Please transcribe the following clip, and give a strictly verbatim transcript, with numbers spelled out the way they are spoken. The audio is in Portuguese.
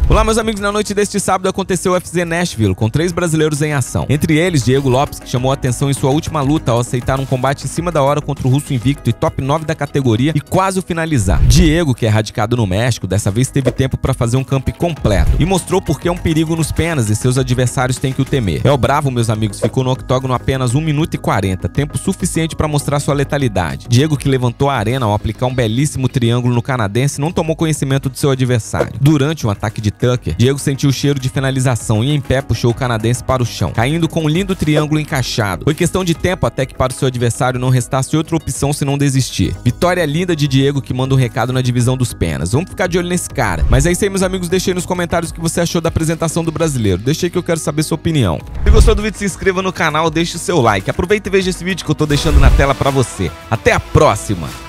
Olá, meus amigos, na noite deste sábado aconteceu o U F C Nashville, com três brasileiros em ação. Entre eles, Diego Lopes, que chamou a atenção em sua última luta ao aceitar um combate em cima da hora contra o russo invicto e top nove da categoria e quase o finalizar. Diego, que é radicado no México, dessa vez teve tempo para fazer um camp completo e mostrou porque é um perigo nos penas e seus adversários têm que o temer. El Bravo, meus amigos, ficou no octógono apenas um minuto e quarenta, tempo suficiente para mostrar sua letalidade. Diego, que levantou a arena ao aplicar um belíssimo triângulo no canadense, não tomou conhecimento de seu adversário. Durante um ataque de Tucker, Diego sentiu o cheiro de finalização e em pé puxou o canadense para o chão, caindo com um lindo triângulo encaixado. Foi questão de tempo até que para o seu adversário não restasse outra opção senão desistir. Vitória linda de Diego, que manda um recado na divisão dos penas. Vamos ficar de olho nesse cara. Mas é isso aí, meus amigos, deixa aí nos comentários o que você achou da apresentação do brasileiro. Deixa aí que eu quero saber sua opinião. Se gostou do vídeo, se inscreva no canal, deixe o seu like. Aproveita e veja esse vídeo que eu tô deixando na tela para você. Até a próxima!